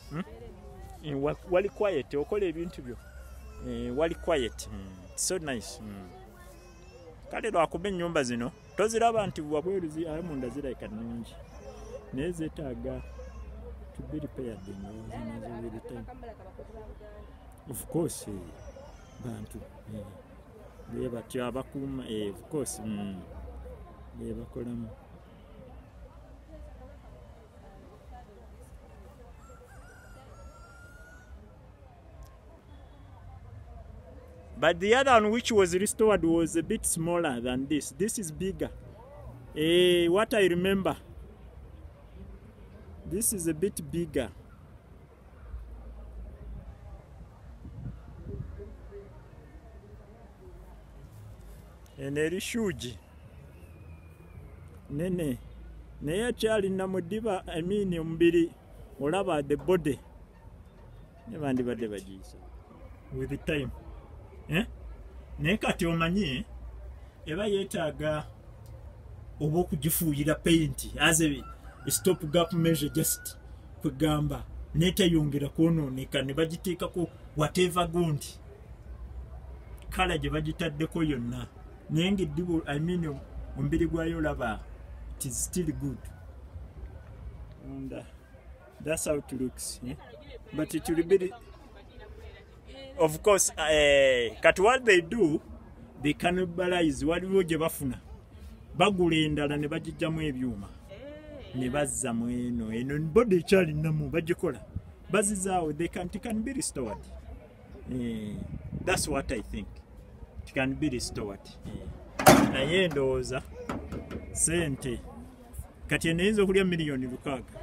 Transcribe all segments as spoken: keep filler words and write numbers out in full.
hmm? Wali quiet okola ebintu byo eh, wali quiet mm. So nice mm. Kale lwakuba ennyumba zino toziraba nti wabweru ayo munda zirabika nnungi naye zeetaaga to be repaired every time. Of course eh, bantu eh, bwe batyo abakuuma eh, of course mm. bwe bakolamu. But the other one which was restored was a bit smaller than this. This is bigger. Eh, what I remember. This is a bit bigger. And a huge. Nene. Neye chali na mudiba, I mean, umbiri. Olaba the body. Never never never Jesus. With the time. Eh? Naye kati omanyi eba yeetaaga oba okugifuuyira paint as a stop gap measure just kugamba netayongera kwonooneka ne bagiteekako whatever gundi kala gye bagitaddeko yonna naye ng'eddibu I mean omubiri gwayo olaba it is still good and uh, that's how it looks eh? But it will be of course, uh, kat what they do, they cannibalize waliwo gye bafuna bagula endala ne bagijjamu ebyuma ne bazza mu eno eno body ekyali namu bagikola bazizaawo they can, it can be restored eh, that's what I think it can be restored eh. Naye ndowooza sente kati eneyinza okulya miliyoni lukaaga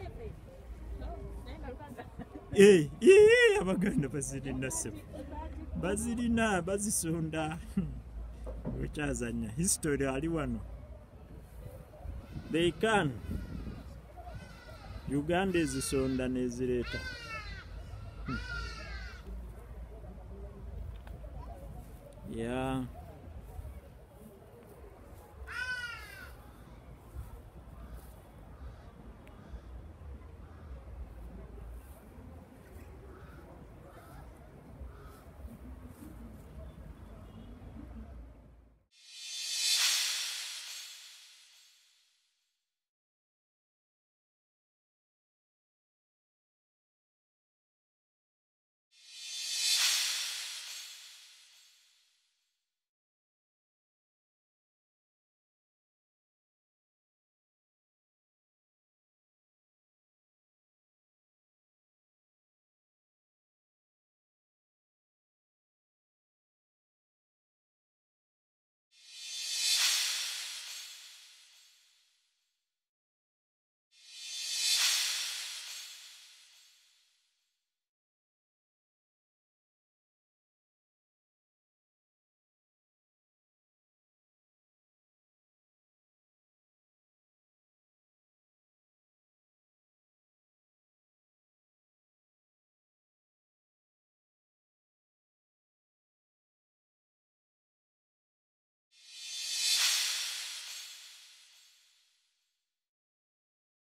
eh, eh, abaganda bazirina sebo bazirina bazisonda wekyazanya history ali wano they can Uganda ezisonda nezireeta hmm.